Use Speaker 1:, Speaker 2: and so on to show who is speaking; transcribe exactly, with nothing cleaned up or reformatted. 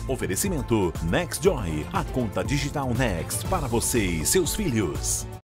Speaker 1: Oferecimento NextJoy, a conta digital Next para você e seus filhos.